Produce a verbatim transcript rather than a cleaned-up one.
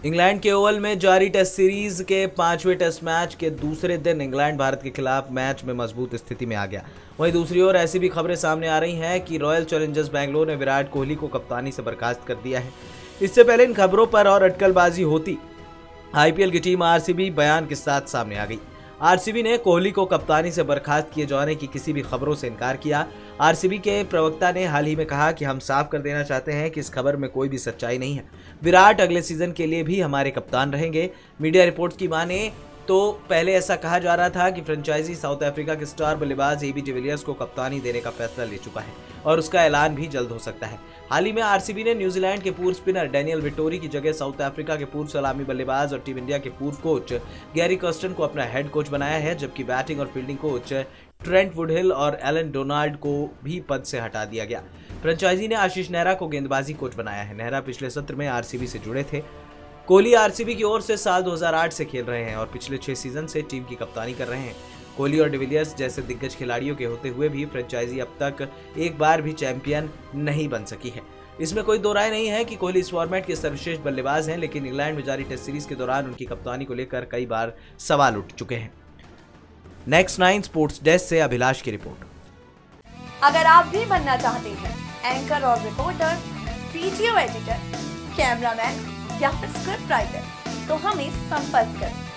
England के Oval में जारी टेस्ट सीरीज के पांचवें टेस्ट मैच के दूसरे दिन इंग्लैंड भारत के खिलाफ मैच में मजबूत स्थिति में आ गया। वहीं दूसरी ओर ऐसी भी खबरें सामने आ रही हैं कि रॉयल चैलेंजर्स बेंगलोर ने विराट कोहली को कप्तानी से बर्खास्त कर दिया है। इससे पहले इन खबरों पर और अटकलबाजी होती आईपीएल की टीम आरसीबी बयान के साथ सामने आ गई। आरसीबी ने कोहली को कप्तानी से बर्खास्त किए जाने की किसी भी खबरों से इनकार किया। आरसीबी के प्रवक्ता ने हाल ही में कहा कि हम साफ कर देना चाहते हैं कि इस खबर में कोई भी सच्चाई नहीं है। विराट अगले सीजन के लिए भी हमारे कप्तान रहेंगे। मीडिया रिपोर्ट्स की माने तो पहले ऐसा कहा जा रहा था कि फ्रेंचाइजी साउथ अफ्रीका के स्टार बल्लेबाज एबी डिविलियर्स को कप्तानी देने का फैसला ले चुका है और उसका ऐलान भी जल्द हो सकता है। हाल ही में आरसीबी ने न्यूजीलैंड के पूर्व स्पिनर डैनियल विटोरी की जगह साउथ अफ्रीका के पूर्व सलामी बल्लेबाज और टीम इंडिया के पूर्व कोच गैरी कर्स्टन को अपना हेड कोच बनाया है, जबकि बैटिंग और फील्डिंग कोच ट्रेंट वुडहिल और एलन डोनाल्ड को भी पद से हटा दिया गया। फ्रेंचाइजी ने आशीष नेहरा को गेंदबाजी कोच बनाया है। नेहरा पिछले सत्र में आरसीबी से जुड़े थे। कोहली आरसीबी की ओर से साल दो हज़ार आठ से खेल रहे हैं और पिछले छह सीजन से टीम की कप्तानी कर रहे हैं। कोहली और डिविलियर्स जैसे दिग्गज खिलाड़ियों के होते हुए भी फ्रेंचाइजी अब तक एक बार भी चैंपियन नहीं बन सकी है। इसमें कोई दो राय नहीं है कि कोहली इस फॉर्मेट के सर्वश्रेष्ठ बल्लेबाज हैं, लेकिन इंग्लैंड में जारी टेस्ट सीरीज के दौरान उनकी कप्तानी को लेकर कई बार सवाल उठ चुके हैं। नेक्स्ट नाइन स्पोर्ट्स डेस्क से अभिलाष की रिपोर्ट। अगर आप भी बनना चाहते हैं एंकर और रिपोर्टर, वीडियो एडिटर, कैमरामैन या फिर स्क्रिप्ट राइटर, तो हमें संपर्क करें।